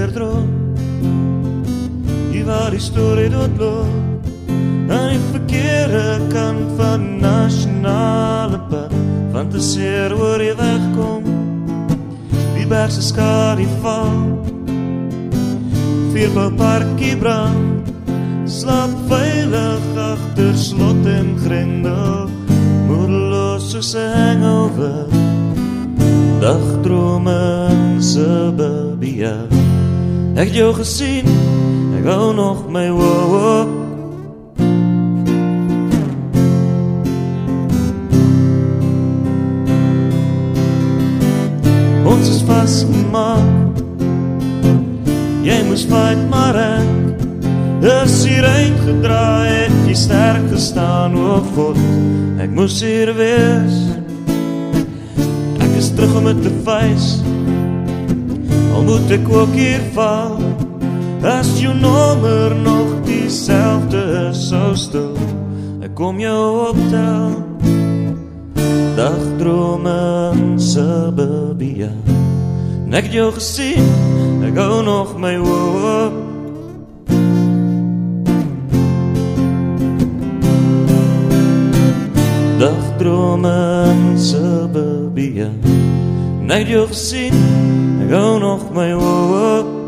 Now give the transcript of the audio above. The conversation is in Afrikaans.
weer droom. Hier waar die storie doodloop, aan die verkeerde kant van nasionale pad. Fantaseer oor jy wegkom, die bergse skadu val. Vierbouwparkie brand, slaap veilig agter slot en grendel, moedeloos soos 'n hangover, dagdrome in Suburbia. Ek het jou gesien, ek hou nog my woop. Ons is vastgemaak, jy moes fight maar ek is hier uitgedraai, het jy sterk gestaan, o God, ek moes hier wees. Ek is terug om het te face, al moet ek ook hier val, as jou nommer nog diezelfde is, so stil, ek kom jou optel, dagdrome in Suburbia. En ek het jou gesien, ek hou nog my hoop. Dagdrome in Suburbia. En ek het jou gesien, ek hou nog my hoop.